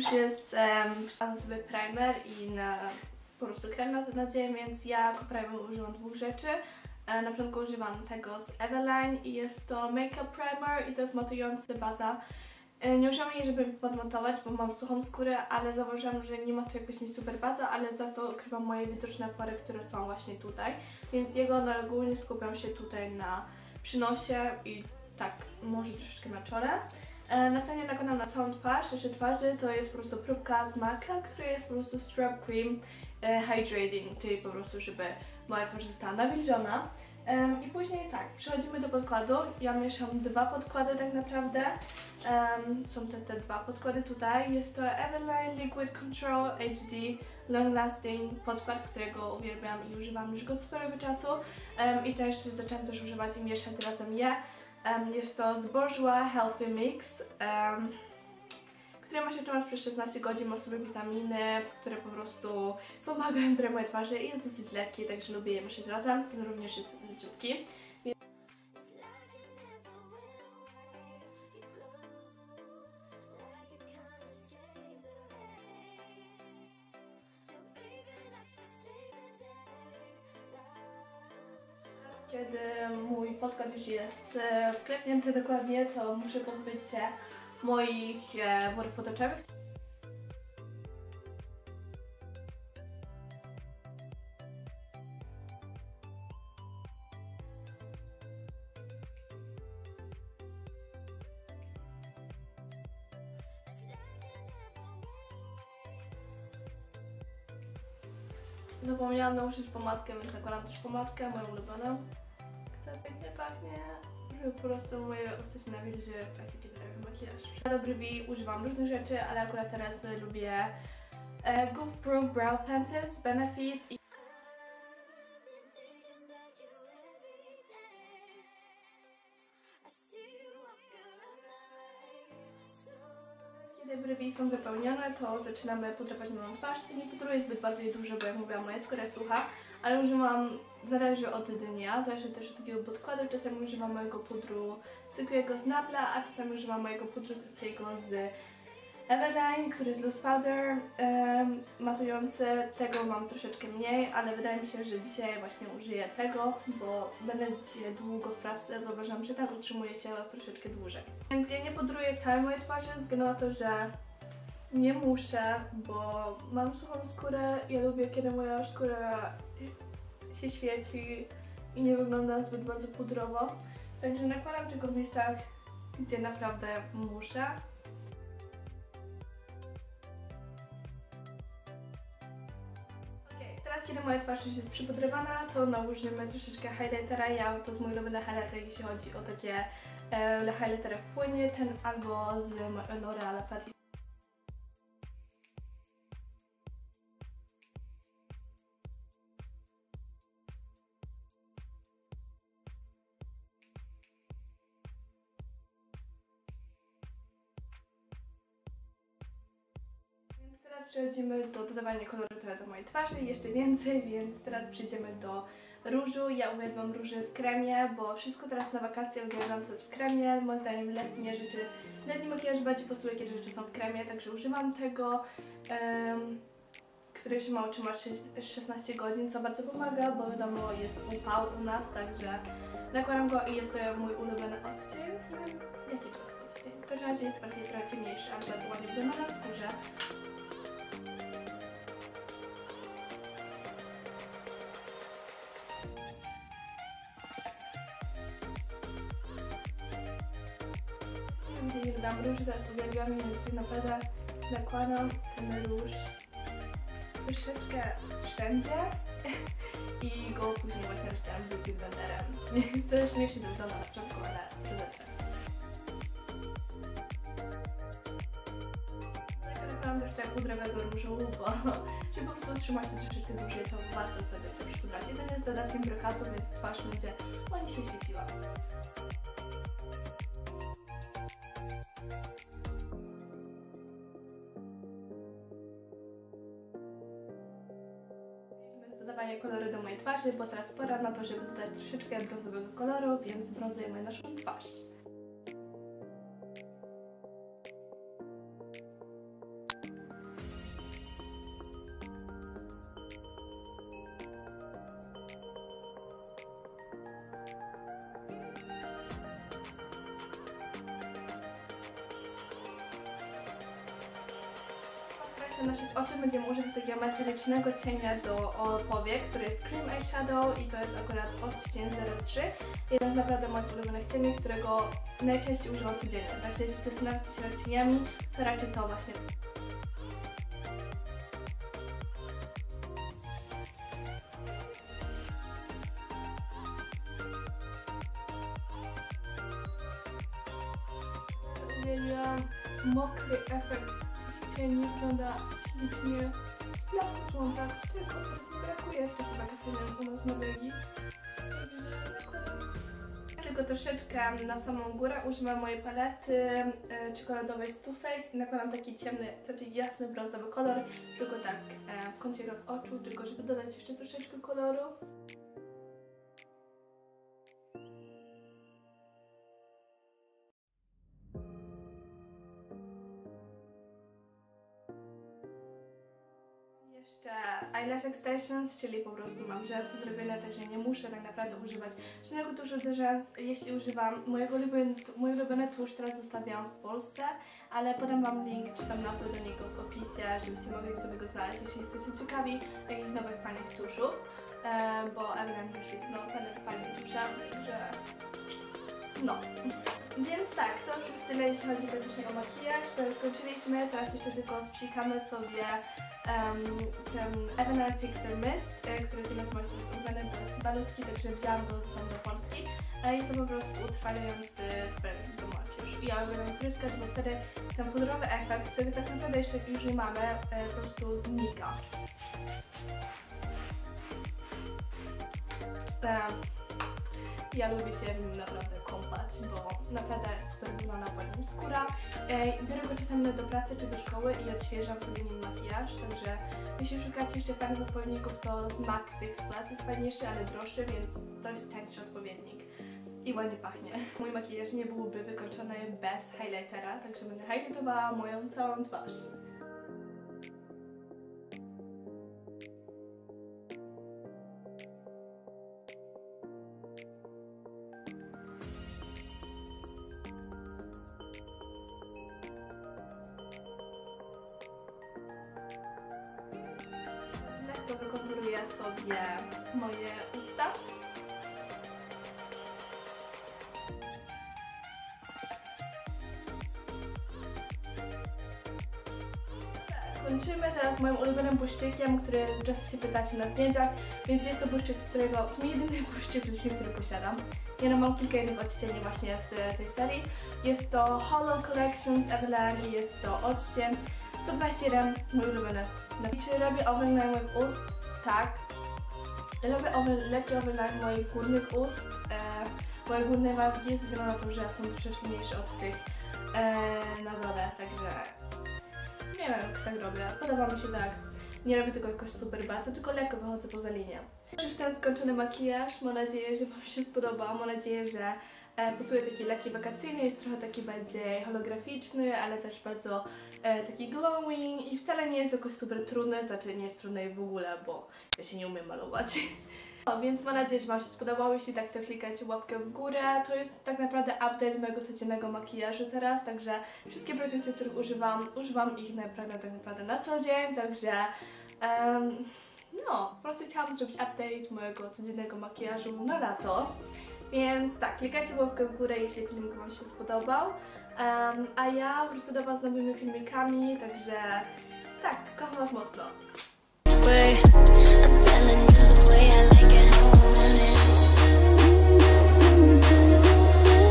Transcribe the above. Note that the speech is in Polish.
już jest sobie primer i po prostu krem na to nadzieję, więc ja jako primer używam dwóch rzeczy. Na początku używam tego z Eveline i jest to Makeup Primer i to jest matująca baza. Nie używam jej, żeby podmontować, bo mam suchą skórę, ale zauważyłam, że nie ma to jakoś mi super baza, ale za to ukrywa moje widoczne pory, które są właśnie tutaj. Więc jego ogólnie skupiam się tutaj na przynosie i tak, może troszeczkę na czole. Następnie nakładam na całą twarz, jeszcze twarzy, to jest po prostu próbka z MAC'a, która jest po prostu Strap Cream Hydrating, czyli po prostu, żeby moja twarz została nawilżona. I później tak, przechodzimy do podkładu. Ja mieszam dwa podkłady tak naprawdę. Są te dwa podkłady tutaj. Jest to Eveline Liquid Control HD Long Lasting podkład, którego uwielbiam i używam już go od sporego czasu. I też zaczęłam też używać i mieszać razem je. Jest to z Bourjois Healthy Mix, które ma się trzymać przez 16 godzin, ma w sobie witaminy, które po prostu pomagają trochę mojej twarzy i jest dosyć lekki, także lubię je mieszać razem. Ten również jest leciutki. Kiedy mój podkład już jest wklepnięty dokładnie, to muszę pozbyć się moich worów potoczowych. Zapomniałam nałożyć pomadkę, więc nakładam też pomadkę, moją ulubioną. która pięknie pachnie, żeby po prostu moje usta się nawilżyły w czasie, kiedy robię makijaż. Do brwi używam różnych rzeczy, ale akurat teraz lubię Goof Proof Brow Pencil z Benefit. Kiedy brwi są wypełnione, to zaczynamy pudrować moją twarz. Nie pudruję zbyt bardzo dużo, bo jak mówiłam, moja skóra jest sucha, ale używam, zależy od dnia, zależy też od takiego podkładu. Czasami używam mojego pudru sypiego z Nabla, a czasami używam mojego pudru sypiego z Eveline, który jest loose powder, matujący. Tego mam troszeczkę mniej, ale wydaje mi się, że dzisiaj właśnie użyję tego, bo będę dzisiaj długo w pracy, zauważyłam, że ten utrzymuje się troszeczkę dłużej. Więc ja nie pudruję całej mojej twarzy, ze względu na to, że nie muszę, bo mam suchą skórę. Ja lubię, kiedy moja skóra się świeci i nie wygląda zbyt bardzo pudrowo. Także nakładam tego w miejscach, gdzie naprawdę muszę. Teraz, kiedy moja twarz już jest przypudrowana, to nałożymy troszeczkę highlightera. To jest mój ulubiony highlighter, jeśli chodzi o takie highlightery w płynie, ten albo z L'Oreal Paris. Teraz przechodzimy do dodawania koloru do mojej twarzy, jeszcze więcej, więc teraz przejdziemy do różu. Ja uwielbiam róże w kremie, bo wszystko teraz na wakacje uwielbiam, co jest w kremie. Moim zdaniem letnie rzeczy, letni makijaż bardziej pasuje, kiedy rzeczy są w kremie, także używam tego, który się ma utrzymać 16 godzin, co bardzo pomaga, bo wiadomo, jest upał u nas, także nakładam go i jest to mój ulubiony odcień. Nie wiem, jaki to jest odcień. W każdym razie jest bardziej trochę ciemniejszy, ale bardzo ładnie wygląda na skórze. Nie lubiłam róży, teraz uwielbiam, więc naprawdę nakładam ten róż troszeczkę wszędzie i go później właśnie rozcieram beauty blenderem. To jeszcze nie się wygląda na początku, ale prezentuję. Nakładam też tak pudrowego różu, bo żeby po prostu utrzymać to troszeczkę dłużej, to warto sobie to przypudrać. Jeden jest dodatkiem brokatu, więc twarz będzie ładnie się świeciła. Dodawanie koloru do mojej twarzy, bo teraz pora na to, żeby dodać troszeczkę brązowego koloru, więc brązujemy naszą twarz. korekcja naszych oczu będziemy używać takiego metalycznego cienia do powiek, który jest Cream Eyeshadow i to jest akurat odcień 03. Jeden z naprawdę moich ulubionych cieni, którego najczęściej używam codziennie. Także jeśli zastanawiacie się nad cieniami, to raczej to właśnie. Uwielbiam mokry efekt tych cieni, wygląda ślicznie. Blasku słońca, którego teraz mi brakuje w czasie wakacyjnym u nas w Norwegii. Tylko troszeczkę na samą górę używam mojej palety czekoladowej z Too Faced i nakładam taki ciemny, taki jasny brązowy kolor, tylko tak w kącikach oczu, tylko żeby dodać jeszcze troszeczkę koloru. Jeszcze eyelash extensions, czyli po prostu mam rzęsy zrobione, także nie muszę tak naprawdę używać żadnego tuszu do rzęs. Jeśli używam mój ulubiony tusz, teraz zostawiam w Polsce, ale podam wam link, czy tam nazwę do niego w opisie, żebyście mogli sobie go znaleźć, jeśli jesteście ciekawi jakichś nowych fajnych tuszów, bo Evelyn wyszli fajnych tuszem, także no. Więc tak, to już jest tyle, jeśli chodzi praktycznie o makijaż. Skończyliśmy, teraz jeszcze tylko spsikamy sobie ten Evelyn Fixer Mist, który jest jeden z moich ulubionych, to jest balutki, także wzięłam go do Polski. Jest to po prostu utrwalający spray do makijażu. I ja uwielbiam pryskać, bo wtedy ten pudrowy efekt, który tak naprawdę jeszcze już nie mamy, po prostu znika. Ja lubię się w nim naprawdę kąpać, bo naprawdę super wygląda ładnie skóra. Biorę go czasami do pracy czy do szkoły i odświeżam sobie nim makijaż, także jeśli szukacie jeszcze fajnych odpowiedników, to z MAC Fix Plus jest fajniejszy, ale droższy, więc to jest tańszy odpowiednik i ładnie pachnie. Mój makijaż nie byłby wykończony bez highlightera, także będę highlightowała moją całą twarz. To wykonturuję sobie moje usta. Kończymy teraz moim ulubionym błyszczykiem, który często się pytacie na zdjęciach, więc jest to błyszczyk, którego w sumie jedyny błyszczyk, który posiadam. Ja mam kilka innych odcieni właśnie z tej serii. Jest to Hollow Collection z Evelyn i jest to odcień 121, mój ulubiony. Czy robię overline moich ust? Tak. Robię lekki overline moich górnych ust. Moje górne wargi, ze względu na to, że są troszeczkę mniejsze od tych na dole, także nie wiem jak tak robię. Podoba mi się tak. Nie robię tego jakoś super bardzo, tylko lekko wychodzę poza linię. Już ten skończony makijaż, mam nadzieję, że wam się spodobał. Mam nadzieję, że pasuje taki lekki wakacyjny, jest trochę taki bardziej holograficzny, ale też bardzo taki glowing i wcale nie jest jakoś super trudny, znaczy nie jest trudny w ogóle, bo ja się nie umiem malować. No, więc mam nadzieję, że wam się spodobało. Jeśli tak, to klikajcie łapkę w górę. To jest tak naprawdę update mojego codziennego makijażu teraz, także wszystkie produkty, których używam ich tak naprawdę na co dzień, także no, po prostu chciałam zrobić update mojego codziennego makijażu na lato. Więc tak, klikajcie łapkę w górę, jeśli filmik wam się spodobał. A ja wrócę do was z nowymi filmikami, także tak, kocham was mocno.